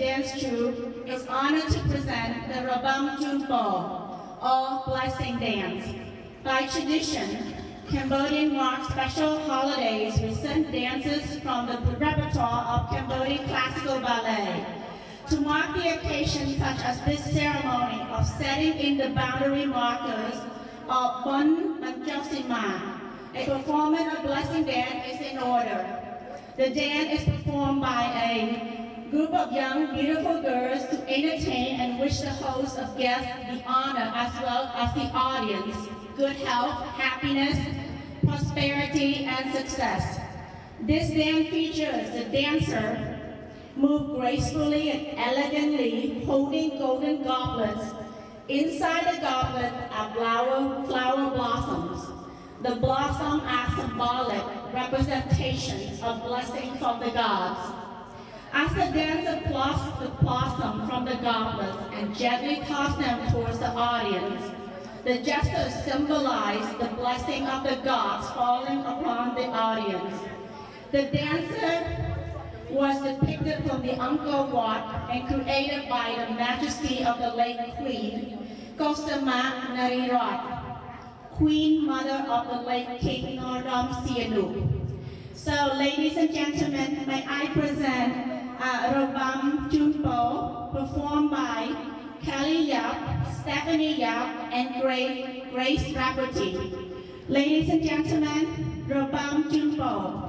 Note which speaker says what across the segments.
Speaker 1: dance troupe is honored to present the Rabam Junpo, or Blessing Dance. By tradition, Cambodia marks special holidays with certain dances from the repertoire of Cambodian classical ballet. To mark the occasion such as this ceremony of setting in the boundary markers of Bon Manjosima, a performance of Blessing Dance is in order. The dance is performed by a group of young, beautiful girls to entertain and wish the host of guests the honor as well as the audience, good health, happiness, prosperity, and success. This dance features the dancer move gracefully and elegantly, holding golden goblets. Inside the goblet are flower blossoms. The blossoms are symbolic representations of blessings from the gods. As the dancer plucks the blossom from the goblets and gently tosses them towards the audience, the gestures symbolize the blessing of the gods falling upon the audience. The dancer was depicted from the Angkor Wat and created by the Majesty of the late Queen Kosama Narirat, Queen Mother of the late King Norodom Sihanouk. So, ladies and gentlemen, may I present Rabam Junpo, performed by Kelly Yap, Stephanie Yap, and Grace Rapperty. Ladies and gentlemen, Rabam Junpo.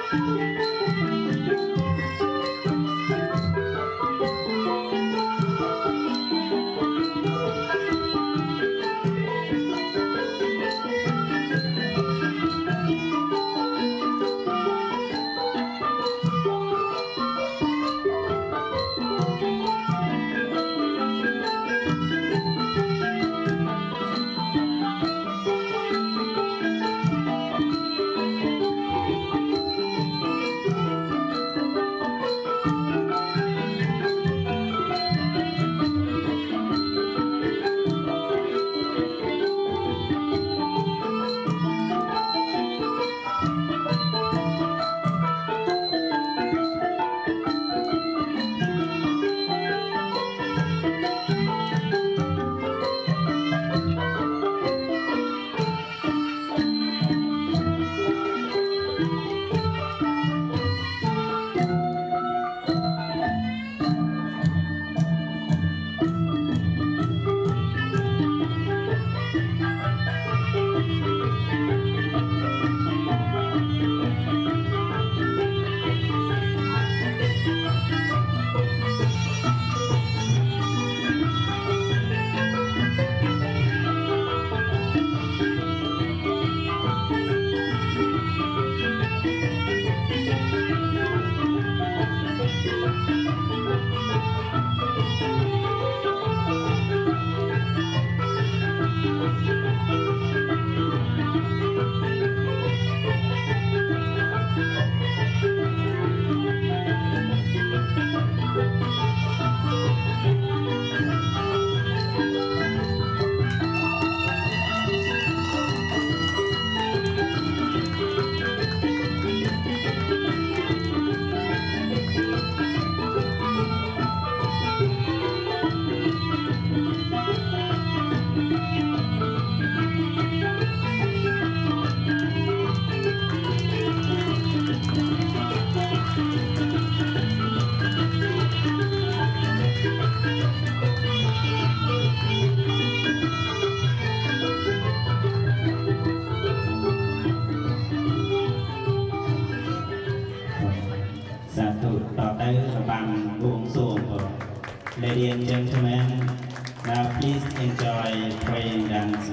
Speaker 2: Ladies and gentlemen, now please enjoy praying dance.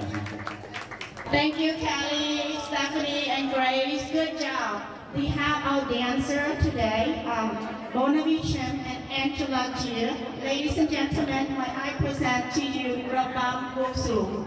Speaker 1: Thank you, Kelly, Stephanie, and Grace. Good job. We have our dancer today, Bonavichim and Angela Gia. Ladies and gentlemen, may I present to you Rabam Woksu.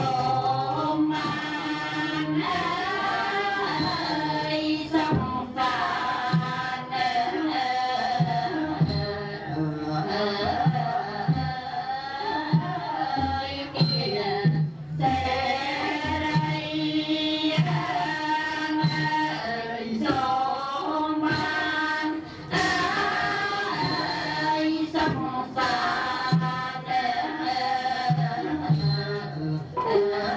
Speaker 3: Hãy subscribe cho kênh Ghiền Mì Gõ để không bỏ lỡ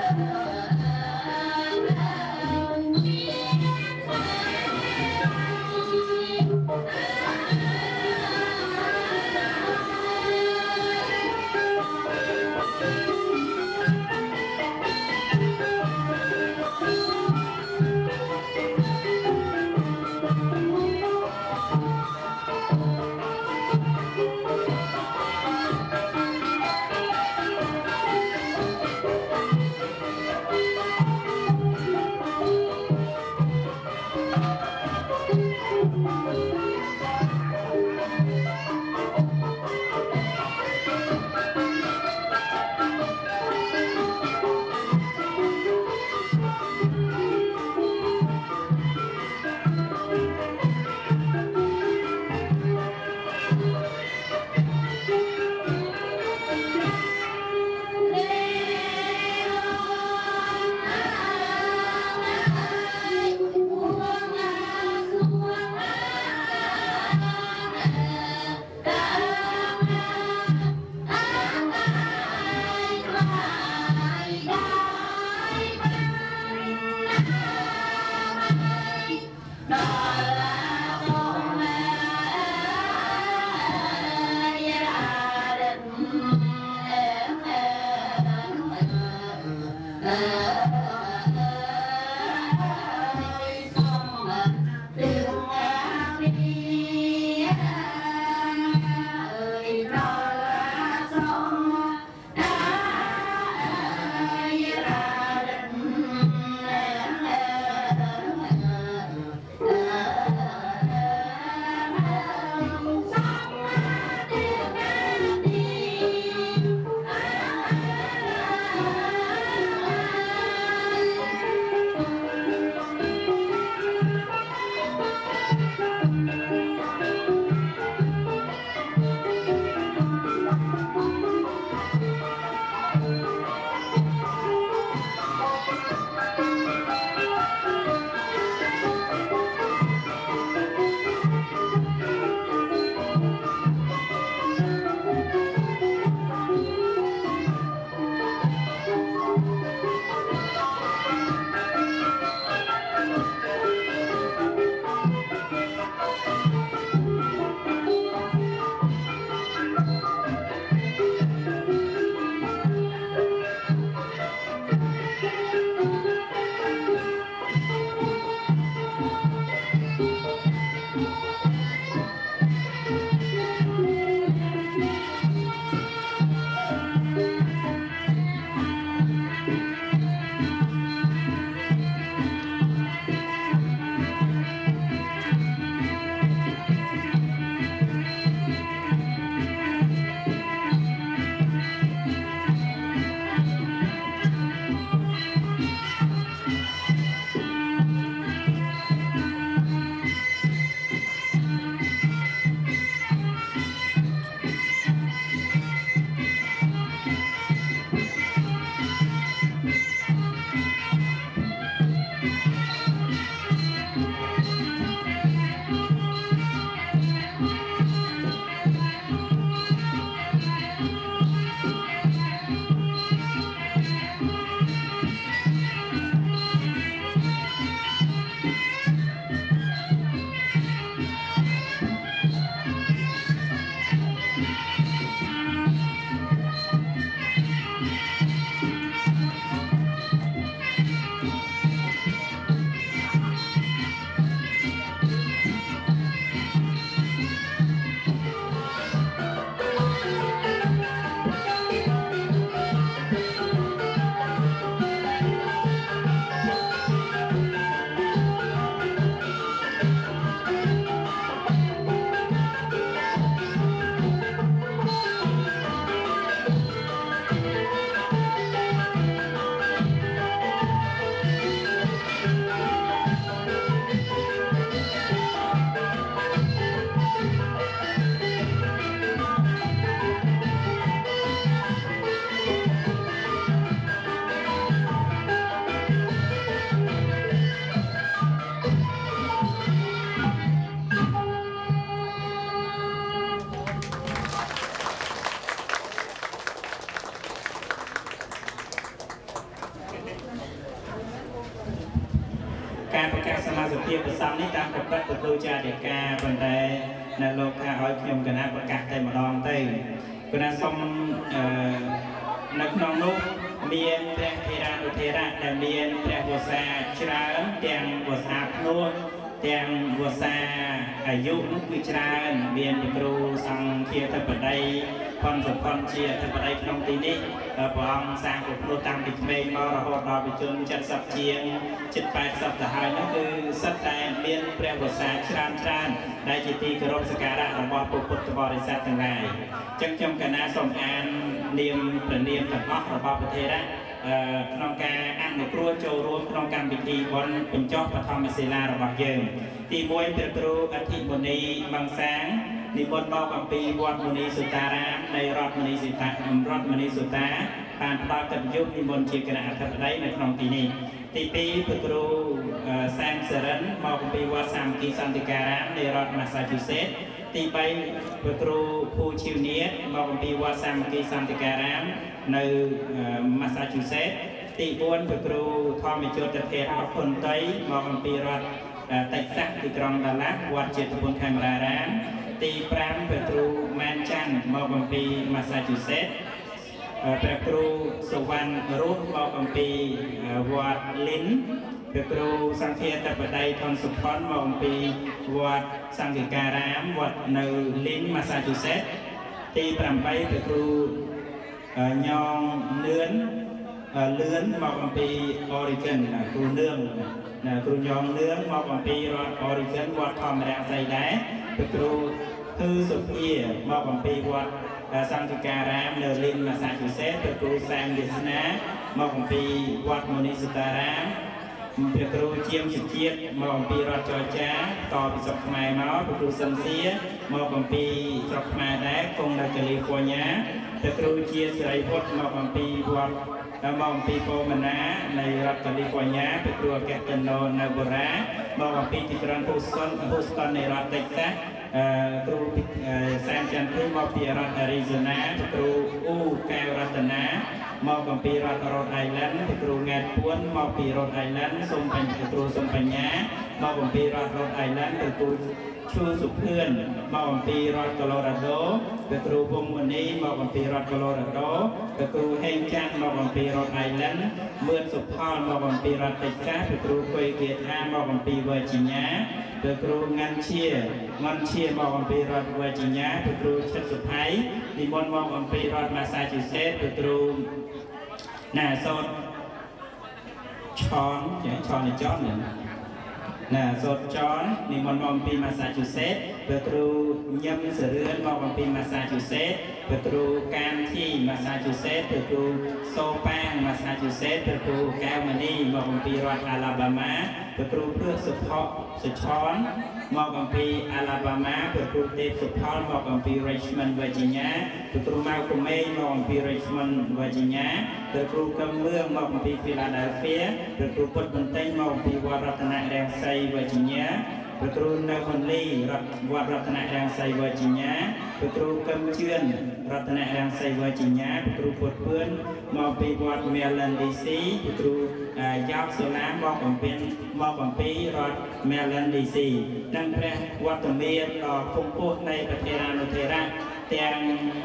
Speaker 2: ការប្រកាសសមាជិកភាពប្រសំនេះតាមប្រព្រឹត្តទៅទូជាអធិការប៉ុន្តែនៅលោកថាឲ្យខ្ញុំគណៈប្រកាសតែម្ដងទៅគណៈសូមនៅក្នុងនោះមានព្រះធេរានុធេរៈដែលមានព្រះវស្សាច្រើនទាំងវស្សាភ្នោះទាំងវស្សាអាយុនោះគឺច្រើនមានគ្រូសង្ឃាធិបតីផនសុផនជាអធិបតីក្នុងទីនេះព្រះអង្គសាងគ្រប់គ្រងតាំងពីក្មេងមករហូតដល់ជន70ជាង80ទៅហើយនោះគឺសិតតែមានព្រះវស្សាច្រើនដែលជាទីគោរពសក្ការៈរបស់ពុទ្ធបរិស័ទទាំងឡាយចឹងខ្ញុំកណាសូមអាននាមព្រះនាមទាំងអស់របស់ព្រះធេរៈក្នុងការអនុគ្រោះចូលរួមក្នុងកម្មវិធីបុណ្យបញ្ចុះបឋមសិលារបស់យើងទី1ព្រះគ្រូអធិមុនីបង្សាងនិមន្តមកអំពីវត្តមុនីសុតារាមនៃរដ្ឋមុនីសុតាបានផ្ដល់កិត្តិយសនិមន្តជាគណៈអធិបតីនៅក្នុងទីនេះទី2ព្រះគ្រូសាមសរិនមកអំពីវត្តសាមគ្គីសន្តិការាមនៃរដ្ឋ Massachusetts ទី3ព្រះគ្រូភូឈីវនៀតមកអំពីវត្តសាមគ្គីសន្តិការាមនៅ Massachusetts ទី4ព្រះគ្រូធម្មជតធេរៈផុនតីមកអំពីរដ្ឋតិចសាក់ទីក្រុងដាឡាស់វត្តជាតិពុនខេមរារាមទី5ព្រះគ្រូម៉ានច័ន្ទមកអំពី Massachusetts ព្រះគ្រូសុវណ្ណរស់មកអំពីវត្តលិនព្រះគ្រូសង្ឃាធិបតីថនសុផនមកអំពីវត្តសង្ឃិការាមវត្តនៅលិន Massachusetts ទី8ព្រះគ្រូញងលឿនមកអំពី Oregon គ្រូលឿងគ្រូញងលឿងមកអំពីរដ្ឋ Oregon វត្តធម្មរាំងស្រីដែរព្រះគ្រូគឺសុភាមកអំពីវត្តសង្ឃិការាមនៅលិន Massachusetts ព្រះគ្រូសាមវាសនាមកអំពីវត្តមុនីសុតារាមព្រះគ្រូជាមសុជាតិមកអំពីរដ្ឋចរចាតពីស្រុកខ្មែរមកព្រះគ្រូសិនសៀមកអំពីស្រុកខ្មែរដែរគង់នៅកាលីហ្វ័រញ៉ាព្រះគ្រូជាសិរីវុឌ្ឍមកអំពីវត្តមកអំពីពូមណានៃរដ្ឋកាលីហ្វ័រញ៉ាព្រះគ្រូអគ្គកណូនៅបូរ៉ាមកអំពីទីក្រុងហូស្តុននៃរដ្ឋតិចសាសគ្រូសែមច័ន្ទភីមកពីរដ្ឋអារីโซណាព្រះគ្រូអ៊ូកែវរតនាមកអំពីរដ្ឋរ៉ូតអៃឡែនព្រះគ្រូង៉ែតពួនមកពីរ៉ូតអៃឡែនសូមបញ្ជាគ្រូសូមបញ្ញាមកអំពីរដ្ឋរ៉ូតអៃឡែនព្រះគ្រូឈូសុភឿនមកអំពីរដ្ឋកូឡូរ៉ាដូព្រះគ្រូវងមនីមកអំពីរដ្ឋកូឡូរ៉ាដូព្រះគ្រូហេងចាន់មកអំពីរដ្ឋអៃឡែនមឿនសុផលមកអំពីរដ្ឋតិចសាសព្រះគ្រូគុយគាថាមកអំពីវ៉ាជីញ៉ាព្រះគ្រូងាន់ឈាមកអំពីរដ្ឋវ៉ាជីញ៉ាព្រះគ្រូឈិតសុផៃនិមន្តមកអំពីរដ្ឋ Massachusetts ព្រះគ្រូណាសូតឆននេះចនណាសូតចននិមន្តមកអំពី Massachusetts ព្រះគ្រូញឹមសរឿនមកអំពី Massachusetts ព្រះគ្រូកានធី Massachusetts ព្រះគ្រូសូប៉ាង Massachusetts ព្រះគ្រូកែវមនីមកអំពីរដ្ឋ Alabama ព្រះគ្រូភឿសុផសុឆនមកអំពី Alabama ព្រះគ្រូទេពសុផលមកអំពី Richmond Virginia ព្រះគ្រូម៉ៅកូមេមកអំពី Richmond Virginia ព្រះគ្រូកឹមមឿងមកអំពី Philadelphia ព្រះគ្រូពុតបន្ទែងមកអំពីវត្តរតនរាំងសី Virginia ព្រះគ្រូនៅហុនលីវត្តរតនរាំងសី Virginia ព្រះគ្រូកឹមជឿនរតនរាំងសី Virginia ព្រះគ្រូពុតពឿនមកពីវត្ត Maryland DC ព្រះគ្រូយ៉ាប់សូឡាមកអំពីរដ្ឋ Maryland DC និងព្រះវត្តមានដ៏ពងពោះនៃព្រះធេរានុធេរៈទាំង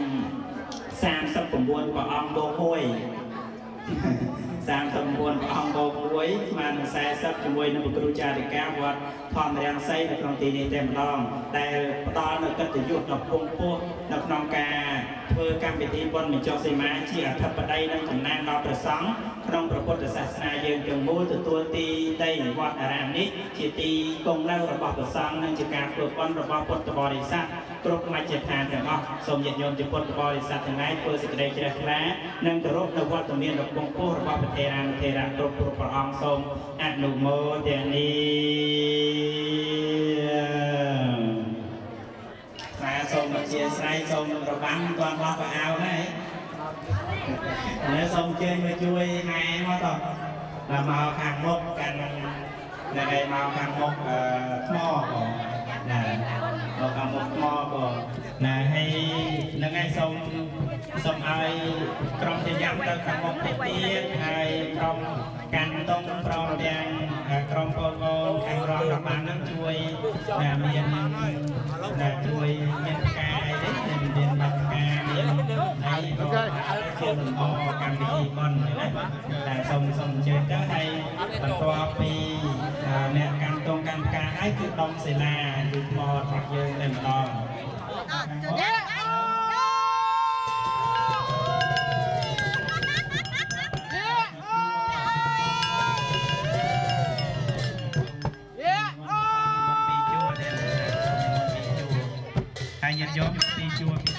Speaker 2: 39ព្រះអង្គបូកមួយ39ព្រះអង្គបូកមួយស្មើនឹង40ជាមួយនឹងព្រះគ្រូចារិកាវត្តធម្មរាំងសីនៅក្នុងទីនេះតែម្ដងដែលផ្ដល់នូវកិត្តិយសដ៏ពងពោះនៅក្នុងការធ្វើកម្មវិធីបុណ្យបញ្ចុះសីមាជាអធិបតីនិងតំណាងដល់ព្រះសង្ឃក្នុងព្រះពុទ្ធសាសនាយើងទាំងមូលទទួលទីដីវត្តអារាមនេះជាទីគង់នៅរបស់ព្រះសង្ឃនិងជាការធ្វើបុណ្យរបស់ពុទ្ធបរិស័ទគ្រប់មជ្ឈដ្ឋានទាំងអស់សូមញាតិញោមជាពុទ្ធបរិស័ទទាំងឡាយធ្វើសេចក្តីជ្រះថ្លានិងគោរពនៅវត្តមានដ៏ពងពោះរបស់ព្រះធេរានុធេរៈគ្រប់ព្រះអង្គសូមអនុមោទនាសូមអធិស្ឋានសូមរបាំទាន់បោះកៅអៅហើយហើយសូមជើញមកជួយហែមកតោះមកខាងមុខកាន់នៅឯមកខាងមុខថ្មក៏ណាមកខាងមុខថ្មក៏ណាហើយនឹងឯងសូមឲ្យក្រុមជាយ៉ាំទៅខាងមុខទៀតហើយតក្រុមកាន់តុងព្រមទាំងក្រុមពលវងខាងរងបាននឹងជួយមានជួយមានការអីទេមានការមានហើយក៏ជាលំអកម្មវិធីបុណ្យណាតែសូមអញ្ជើញទៅហើយបន្ទាប់ពីអ្នកកាន់តុងកាន់ការហើយគឺដុំសិលាគឺថ្មរបស់យើងតែម្ដងហើយញាតិញោមពីជួរ